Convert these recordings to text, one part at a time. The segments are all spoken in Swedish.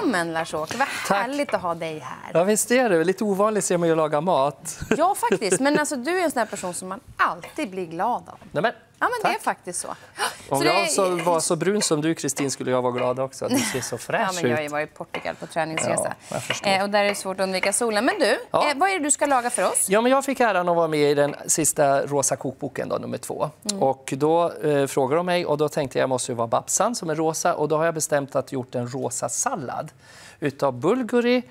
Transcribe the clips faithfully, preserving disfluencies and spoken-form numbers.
välkommen Lars-Åke, vad härligt att ha dig här. Ja visst är det, lite ovanligt ser man ju laga mat. Ja faktiskt, men alltså, du är en sån här person som man alltid blir glad av. Nej, men, ja men tack. det är faktiskt så. Om så jag det... så var så brun som du Kristin skulle jag vara glad också. Du ser så fräsch ja, men jag har ju ut. varit i Portugal på träningsresa. Ja, jag förstår. eh, och där är det svårt att undvika solen. Men du, Ja. eh, vad är det du ska laga för oss? Ja, men jag fick äran att vara med i den sista rosa kokboken, då, nummer två. Mm. Och då eh, frågade de mig och då tänkte jag, jag måste ju vara babsan som är rosa. Och då har jag bestämt att gjort en rosa sallad utav bulguri,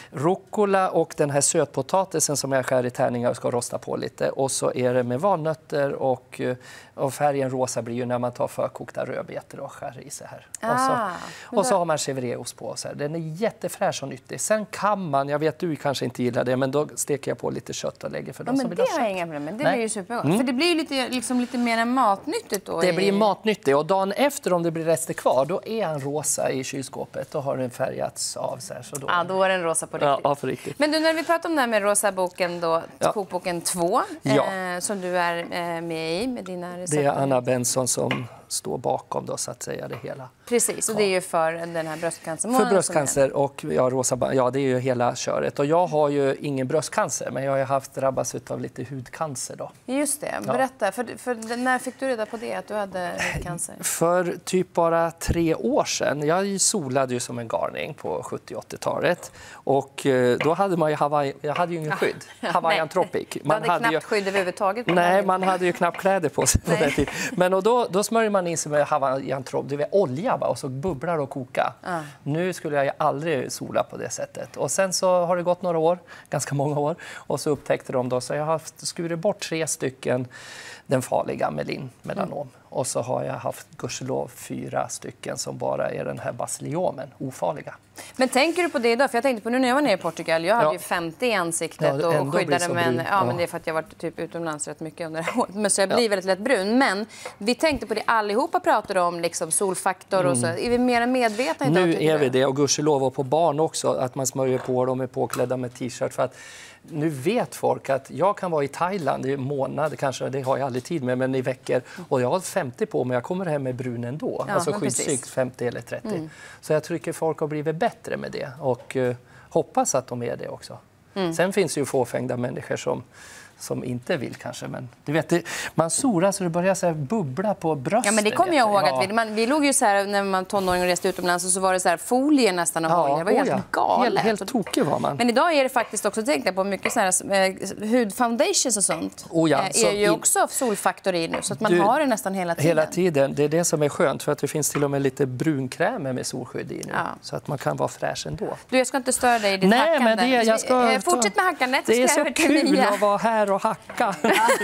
rucola och den här sötpotatisen som jag skär i tärningar och ska rosta på lite. Och så är det med valnötter och, och färgen rosa blir ju när man tar förkokta rödbetor och skär i sig här. Ah, och så, och så har man chèvreost på så här. Den är jättefräsch och nyttig. Sen kan man, jag vet du kanske inte gillar det, men då steker jag på lite kött och lägger för ja, dem som men vill det ha kött. har jag inga problem med. Det Nej. blir ju supergott. Mm. För det blir ju lite, liksom, lite mer matnyttigt då. Det i... blir matnyttigt och dagen efter om det blir rester kvar då är han rosa i kylskåpet. Då har den färgats av så här. Så då... Ja, då är den rosa på riktigt. Ja, ja, för riktigt. Men du, när vi pratar om det här med rosa boken då, Ja. kokboken två, Ja. eh, som du är eh, med i med dina recept. Det är Anna Benson som står bakom då, så att säga det hela. Precis, och det är ju för den här bröstcancer. För bröstcancer och ja, rosa, ja, det är ju hela köret. Och jag har ju ingen bröstcancer, men jag har ju haft drabbats av lite hudcancer då. Just det, berätta. Ja. För, för när fick du reda på det, att du hade cancer? För typ bara tre år sedan. Jag solade ju som en garning på sjuttio- och åttiotalet. Och då hade man ju Hawaii, jag hade ju ingen skydd. Hawaiian Tropic. Man du hade knappt ju, skydd överhuvudtaget. Nej, man hade ju knappt kläder på sig på den tiden. Men och då, då smörjer man in sig med Hawaiian Tropic, det är olja bara, och så bubblar och koka. Ah. Nu skulle jag ju aldrig sola på det sättet. Och sen så har det gått några år, ganska många år, och så upptäckte de då, så jag har haft, skurit bort tre stycken den farliga melin, melanom. Mm. Och så har jag haft gudskelov fyra stycken som bara är den här basiliomen, ofarliga. Men tänker du på det idag? För jag tänkte på nu när jag var nere i Portugal, jag hade ja. ju femtio i ansiktet ja, och skyddade men ja, ja, men det är för att jag varit typ utomlands rätt mycket under det här året. Men så jag blir ja. väldigt lätt brun. Men vi tänkte på det allihopa pratade om liksom solfaktor mm. och så. Är vi mer medvetna idag? Nu är vi det, och gudskelov, och på barn också, att man smörjer på dem, är påklädda med t-shirt för att nu vet folk att jag kan vara i Thailand i månad, kanske det har jag aldrig tid med, men i veckor, och jag har femtio på mig, jag kommer hem med brun ändå, ja, alltså skyddssykt femtio eller trettio. Mm. Så jag tycker folk har blivit bättre med det och uh, hoppas att de är det också. Mm. Sen finns det ju fåfängda människor som som inte vill kanske, men du vet, det, man sorar så det börjar så här bubbla på bröstet. Ja, men det kommer jag ihåg att vi, man, vi låg ju så här när man tonåring och reste utomlands, och så var det så här folie nästan av ja, det var helt ja. galet. Helt, helt tokig var man. Men idag är det faktiskt också, tänkte på mycket så här eh, hudfoundations och sånt. Oh ja, eh, är så ju i, också solfaktor i nu, så att man du, har det nästan hela tiden. Hela tiden, det är det som är skönt, för att det finns till och med lite brunkrämer med solskydd i nu, ja. så att man kan vara fräsch ändå. Du, jag ska inte störa dig i ditt Nej, hackande. Men det, jag ska, Fortsätt med hackandet. Det är så kul att vara här och hacka.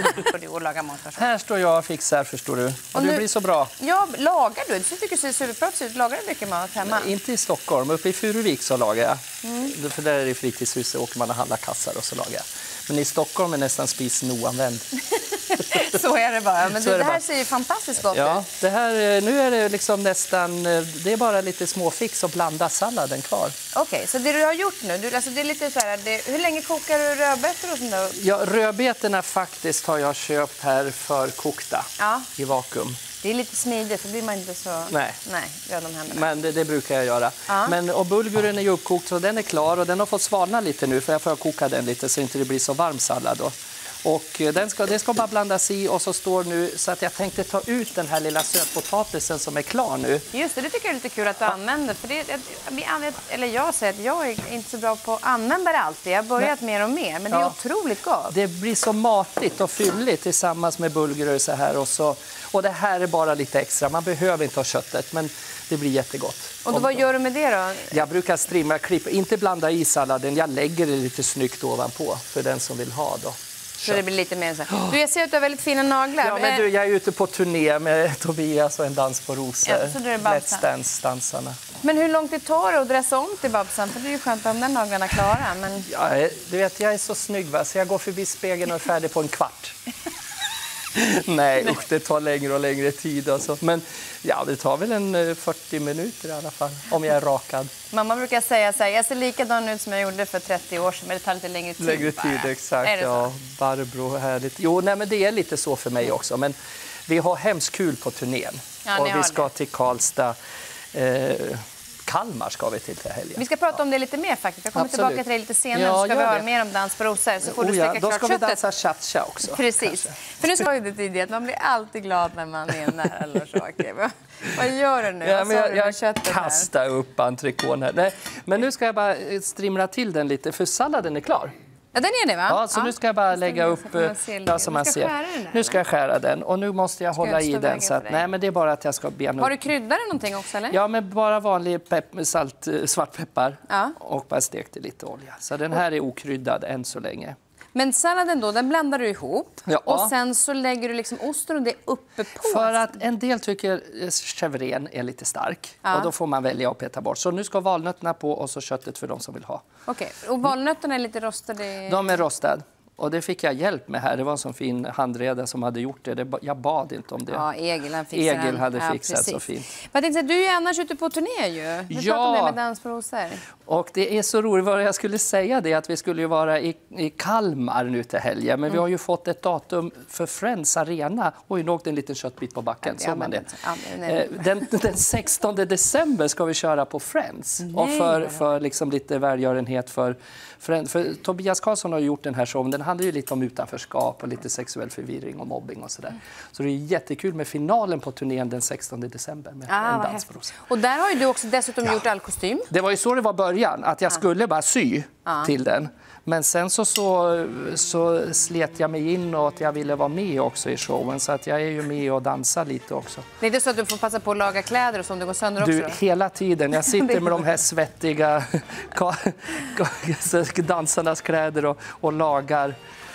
Här står jag och fixar, förstår du. Och, och nu, du blir så bra. Ja, lagar du? Du tycker det ser superproffsigt ut. Lagar du mycket mat hemma? Nej, inte i Stockholm. Uppe i Furuvik så lagar jag. Mm. För där är det fritidshus, och åker man och handlar kassar och så lagar jag. Men i Stockholm är nästan spisen oanvänd. Så är det bara. Men du, det, det här bara. ser ju fantastiskt gott ja, ut. Det här, nu är det liksom nästan, det är bara lite småfix och blanda salladen kvar. Okej, okay, så det du har gjort nu, du, alltså det är lite så här, det, hur länge kokar du rödbetor och sånt där? Ja, rödbetorna faktiskt har jag köpt här för kokta ja. i vakuum. Det är lite smidigt, så blir man inte så... Nej, Nej röd om händerna. Men det, det brukar jag göra. Ja. Men, och bulguren är ju uppkokt, så den är klar, och den har fått svalna lite nu, för jag får koka den lite så inte det blir så varm sallad då. Och den ska, det ska bara blandas i, och så står nu, så att jag tänkte ta ut den här lilla sötpotatisen som är klar nu. Just det, det tycker jag är lite kul att du ja. använder. För det, eller jag säger att jag är inte så bra på att använda det alltid. Jag har börjat Nej. mer och mer, men ja. det är otroligt gott. Det blir så matigt och fylligt tillsammans med bulgur så här. Och, så, och det här är bara lite extra, man behöver inte ha köttet, men det blir jättegott. Och då, vad gör du med det då? Jag brukar strimma, klippa, inte blanda i salladen, jag lägger det lite snyggt ovanpå för den som vill ha då. Så det blir lite mer så här. Du, jag ser att du har väldigt fina naglar. Ja, men du, jag är ute på turné med Tobias och En dans på rosor. Ja, så du är Let's Dance-dansarna. Men hur långt det tar det att dressa om till Babsan? För det är ju skönt om den naglarna klara. Men... Ja, du vet, jag är så snygg, va? Så jag går förbi spegeln och är färdig på en kvart. Nej, usch, det tar längre och längre tid. Alltså. Men ja, det tar väl en fyrtio minuter i alla fall, om jag är rakad. Mamma brukar säga så här, jag ser likadan ut som jag gjorde för trettio år sedan, men det tar lite längre tid. Längre tid, bara. Exakt. Ja, Barbro, härligt. Jo, nej, men det är lite så för mig också. Men vi har hemskt kul på turnén. Ja, och vi ska det. till Karlstad. Eh, Kalmar ska vi till till helgen. Vi ska prata om det lite mer faktiskt. Jag kommer Absolut. tillbaka till det lite senare. Ja, så ska vi höra det. mer om dans på rosor. Så får du oh, ja. steka Då klart ska vi köttet. dansa cha-cha också. Precis. Kanske. För nu sa ju det tidigare att man blir alltid glad när man är nära Lars-Åke. Vad gör du nu? Ja, Vad men sa jag du med jag köttet här? kastar upp entrecôten här. Nej, men nu ska jag bara strimla till den lite, för salladen är klar. Ja, den är det, va? Ja, så ja. nu ska jag bara lägga upp, ja, som man ska ser. skära den där, Nu ska jag skära den och nu måste jag ska hålla jag i stå den. vägen Så att, för dig? nej, men det är bara att jag ska bena upp. Har du kryddare någonting också, eller? Ja, men bara vanlig pepp, salt, svartpeppar Ja. och bara stekt i lite olja. Så den här är okryddad än så länge. Men salladen då, den blandar du ihop. Ja. Och sen så lägger du liksom osten och det uppe på. För att en del tycker chèvren är lite stark. Ja. Och då får man välja att peta bort. Så nu ska valnötterna på och så köttet för de som vill ha. Okej, och valnötterna är lite rostade? De är rostade. Och det fick jag hjälp med här. Det var en sån fin handreda som hade gjort det. det jag bad inte om det. Ja, Egil, han fixade Egil den. hade Ja, fixat precis. så fint. Jag tänkte, du är annars ute på turné ju. Vi Ja. pratar om det med dans på rosor. Och det är så roligt. Vad jag skulle säga det att vi skulle ju vara i, i Kalmar nu till helgen. Men mm. vi har ju fått ett datum för Friends Arena. Och nu åkte en liten köttbit på backen. Ja, man det. Ja, nej. Den, den sextonde december ska vi köra på Friends. Nej, och för, för liksom lite välgörenhet för, för, för Tobias Karlsson har gjort den här showen. Den handlar ju lite om utanförskap och lite sexuell förvirring och mobbing och sådär. Så det är jättekul med finalen på turnén den sextonde december med ah, en dans på rosor. Och där har ju du också dessutom ja. gjort all kostym. Det var ju så det var början, att jag skulle bara sy ah. till den. Men sen så, så, så slet jag mig in och att jag ville vara med också i showen. Så att jag är ju med och dansar lite också. Det är inte så att du får passa på att laga kläder och så om det går sönder du, också? Hela tiden. Jag sitter med de här svettiga dansarnas kläder och, och lagar.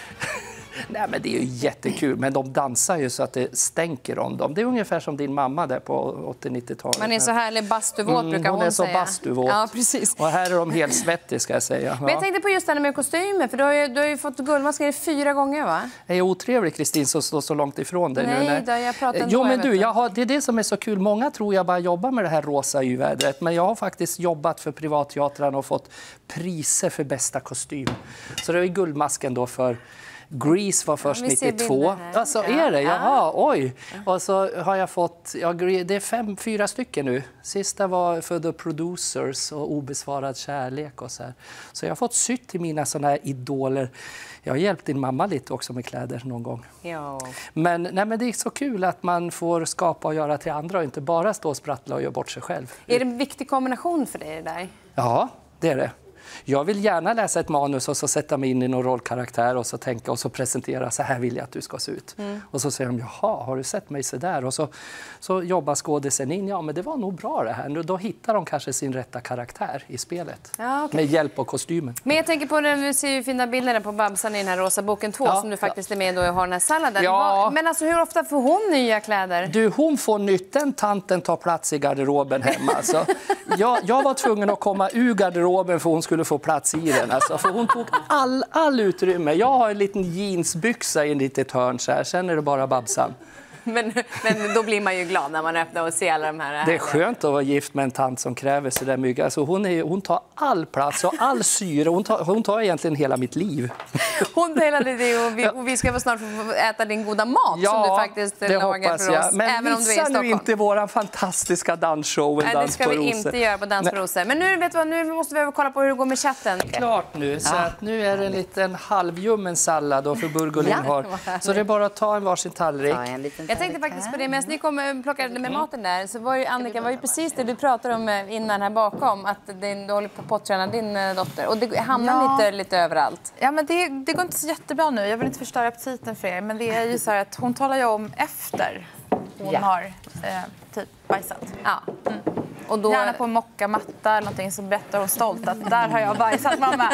Nej, men det är ju jättekul, men de dansar ju så att det stänker om dem. Det är ungefär som din mamma där på åttio-nittiotalet. Man är så härlig bastuvåt mm, brukar hon, hon är så säga. bastuvåt. Ja, precis. Och här är de helt svettiga ska jag säga. Ja. Men jag tänkte på just det här med kostymer, för du har ju, du har ju fått guldmasker fyra gånger, va? Jag är otrevlig, Kristin, som står så långt ifrån dig. Nej, nu. Nej. Då, jag pratar ändå, Jo, men jag du, jag har, det är det som är så kul. Många tror jag bara jobbar med det här rosa y-vädret, men jag har faktiskt jobbat för privatteatern och fått priser för bästa kostym. Så det är guldmasken då för Grease var först ja, nittiotvå. Alltså, ja. Är det? Jaha, oj. Och så har jag fått, ja, det är fem, fyra stycken nu. Sista var för The Producers och Obesvarad kärlek och så här. Så jag har fått sytt till mina såna här idoler. Jag har hjälpt din mamma lite också med kläder någon gång. Ja. Men, nej, men det är så kul att man får skapa och göra till andra och inte bara stå och sprattla och göra bort sig själv. Är det en viktig kombination för dig det där? Ja, det är det. Jag vill gärna läsa ett manus och så sätta mig in i någon rollkaraktär och så tänka och så presentera, så här vill jag att du ska se ut. Mm. Och så säger de, jaha, har du sett mig så där? Och så, så jobbar skådisen in, ja men det var nog bra det här. Då hittar de kanske sin rätta karaktär i spelet. Ja, okay. Med hjälp av kostymen. Men jag tänker på när vi ser ju fina bilder på Babsan i den här rosa boken två ja, som du faktiskt ja. är med och har den här salladen. Ja. Men alltså hur ofta får hon nya kläder? Du, hon får nytt, den tanten tar plats i garderoben hemma. Alltså. jag, jag var tvungen att komma ur garderoben för hon skulle få plats i den. Alltså, för hon tog all, all utrymme. Jag har en liten jeansbyxa i en litet hörn så här. Sen är det bara Babsan. Men, men då blir man ju glad när man öppnar och ser alla de här. Det är skönt att vara gift med en tant som kräver så där mycket. Alltså hon, är, hon tar all plats och all syre. Hon tar, hon tar egentligen hela mitt liv. Hon delade det och vi, och vi ska snart få äta din goda mat ja, som du faktiskt lagar för oss. Men även om du är i Stockholm. nu inte vår fantastiska dansshow. Nej, det ska vi inte göra på Dans på rosor. Men nu, vet du vad, nu måste vi kolla på hur det går med chatten. Klart nu. Så att nu är det en liten halvljummen sallad då för Burgolin har. Så det är bara att ta en varsin tallrik. Jag tänkte faktiskt på det, medan ni kom och plockade med maten där så var ju Annika, var ju precis det du pratade om innan här bakom, att din, du håller på att potträna din dotter och det hamnar ja. lite, lite överallt. Ja, men det, det går inte så jättebra nu, jag vill inte förstöra aptiten för er, men det är ju så här att hon talar ju om efter hon ja. har eh, typ bajsat. Ja. Mm. Och då... Gärna på en mockamatta eller någonting så berättar hon stolt att där har jag bajsat, mamma.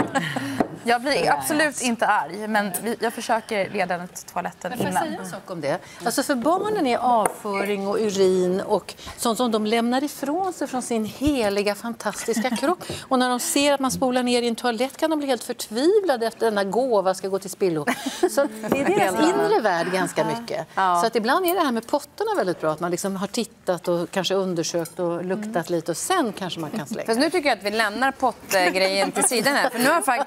Jag blir absolut inte arg, men jag försöker leda henne till toaletten innan. Men får jag säga en sak om det? Alltså för barnen är avföring och urin och sånt som de lämnar ifrån sig från sin heliga, fantastiska kropp. Och när de ser att man spolar ner i en toalett kan de bli helt förtvivlade efter denna gåva ska gå till spillo. Så det är deras inre värld ganska mycket. Ja. Så att ibland är det här med potterna väldigt bra, att man liksom har tittat och kanske undersökt och luktat mm. lite och sen kanske man kan slänga. Fast nu tycker jag att vi lämnar pottgrejen till sidan här, för nu har faktiskt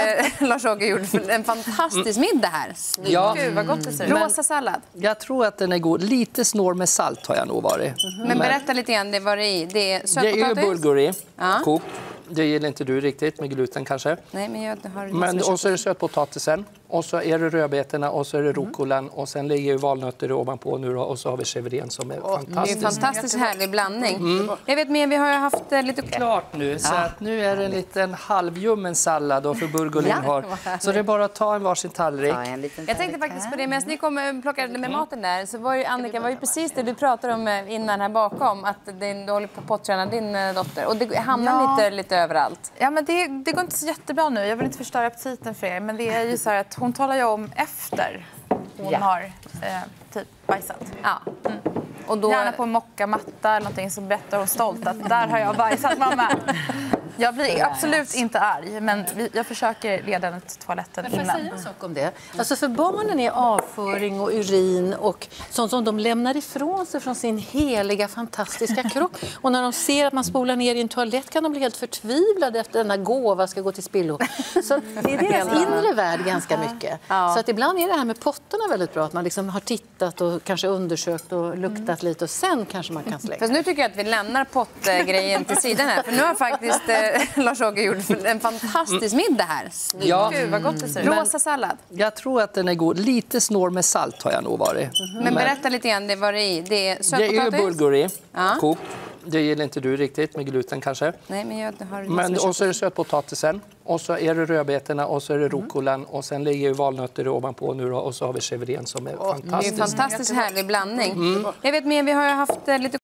eh, Lars-Åke gjorde en fantastisk middag här. Ja. Gud, vad gott det ser ut. Rosa sallad. Jag tror att den är god. Lite snår med salt har jag nog varit. Mm. Men berätta lite grann, det var det i. Det är sötpotatis. Det är ju bulgur i, Ja. kokt. Det gillar inte du riktigt med gluten kanske. Nej, men jag har Men, och så är det sötpotatisen, och så är det rödbetorna och så är det rucolan och sen ligger ju valnötter ovanpå nu då, och så har vi chèvren som är Det är fantastisk. en fantastiskt härlig blandning. Mm. Jag vet men vi har ju haft eh, lite Klart nu, så att nu är det en liten halvljummen sallad då för Burgolin har. Så det är bara att ta en varsin tallrik. Jag tänkte faktiskt på det, medan ni kom och plockade med maten där så var ju Annika var ju precis det du pratade om innan här bakom, att din, du håller på att potträna din dotter och det hamnar Ja. lite, lite överallt. Ja, men det, det går inte så jättebra nu. Jag vill inte förstöra aptiten för er. Men det är ju så här att hon talar ju om efter hon Ja. har eh, typ bajsat. Ja. Mm. Och då... Gärna på en mockamatta eller någonting, så berättar hon stolt att där har jag bajsat, mamma. Jag blir absolut inte arg, men vi, jag försöker leda henne till toaletten Men får jag innan. säga en sak om det? Alltså för barnen är avföring och urin och sånt som de lämnar ifrån sig från sin heliga, fantastiska kropp. Och när de ser att man spolar ner i en toalett kan de bli helt förtvivlade efter denna gåva ska gå till spillo. Så det är deras inre värld ganska mycket. Ja. Så att ibland är det här med potterna väldigt bra, att man liksom har tittat och kanske undersökt och luktat lite och sen kanske man kan slänga. Fast nu tycker jag att vi lämnar pottgrejen till sidan här. För nu har faktiskt eh, Lars-Åke gjort en fantastisk middag här. Ja. Gud, vad gott det ser ut. Rosa sallad. Jag tror att den är god. Lite snår med salt har jag nog varit. Men berätta lite grann, det var det i. Det är Det är sötpotatis. ju bulgur i, Ja. kokt. Det gillar inte du riktigt med gluten kanske. Nej, men jag har Men, och så är det sötpotatisen, och så är det rödbetorna och så är det rucolan och sen ligger ju valnötter ovanpå nu då, och så har vi chèvren som är Det är en fantastisk. fantastiskt härlig blandning. Jag vet men vi har ju haft eh, lite